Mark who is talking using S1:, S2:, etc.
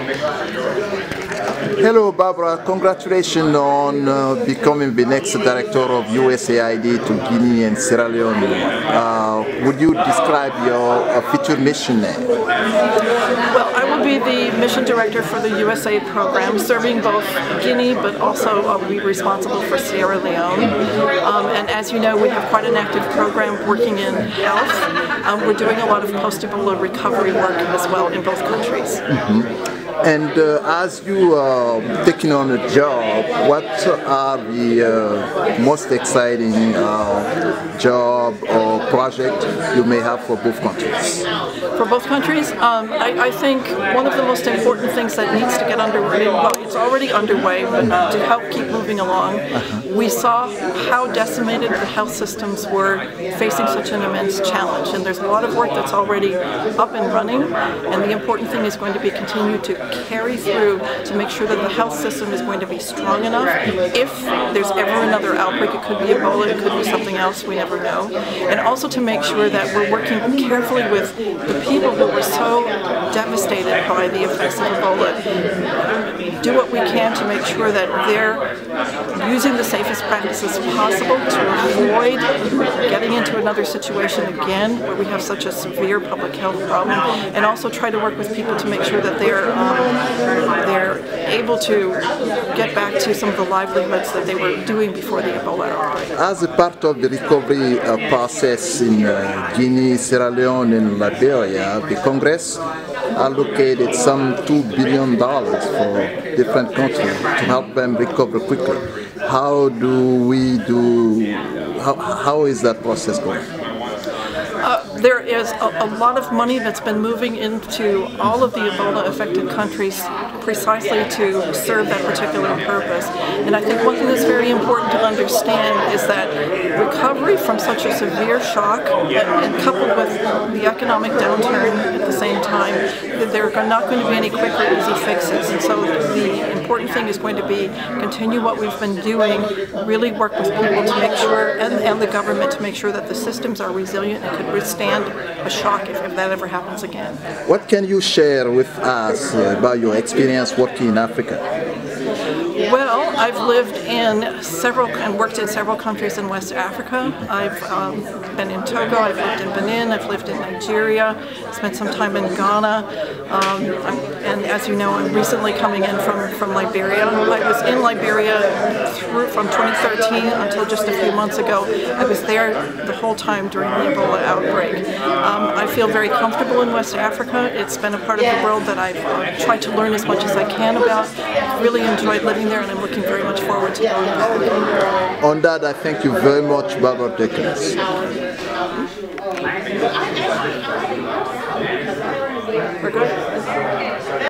S1: Hello, Barbara. Congratulations on becoming the next director of USAID to Guinea and Sierra Leone. Would you describe your future mission there?
S2: Well, I will be the mission director for the USAID program, serving both Guinea, but also I'll be responsible for Sierra Leone. And as you know, we have quite an active program working in health. We're doing a lot of post-Ebola recovery work as well in both countries.
S1: Mm-hmm. And as you are taking on a job, what are the most exciting job or project you may have for both countries?
S2: For both countries, I think one of the most important things that needs to get underway, well, it's already underway, but to help keep moving along, we saw how decimated the health systems were facing such an immense challenge. And there's a lot of work that's already up and running, and the important thing is going to be continue to carry through to make sure that the health system is going to be strong enough. If there's ever another outbreak, it could be Ebola, it could be something else, we never know. And also to make sure that we're working carefully with the people who were so devastated by the effects of Ebola. Do what we can to make sure that they're using the safest practices possible to avoid getting into another situation again where we have such a severe public health problem, and also try to work with people to make sure that they're able to get back to some of the livelihoods that they were doing before the Ebola outbreak.
S1: As a part of the recovery process in Guinea, Sierra Leone and Liberia, the Congress allocated some $2 billion for different countries to help them recover quickly. How is that process going?
S2: There is a lot of money that's been moving into all of the Ebola-affected countries precisely to serve that particular purpose. And I think one thing that's very important to understand is that recovery from such a severe shock, and coupled with the economic downturn at the same time, there are not going to be any quick or easy fixes. And so the important thing is going to be continue what we've been doing, really work with people to make sure, and the government to make sure that the systems are resilient and could withstand a shock if that ever happens again.
S1: What can you share with us about your experience working in Africa?
S2: Well, I've lived in several and worked in several countries in West Africa. I've been in Togo, I've lived in Benin, I've lived in Nigeria, spent some time in Ghana, and as you know, I'm recently coming in from Liberia. I was in Liberia from 2013 until just a few months ago. I was there the whole time during the Ebola outbreak. I feel very comfortable in West Africa. It's been a part of the world that I've tried to learn as much as I can about. I've really enjoyed living there, and I'm looking very much forward to going back.
S1: On that, I thank you very much, Barbara Dickens.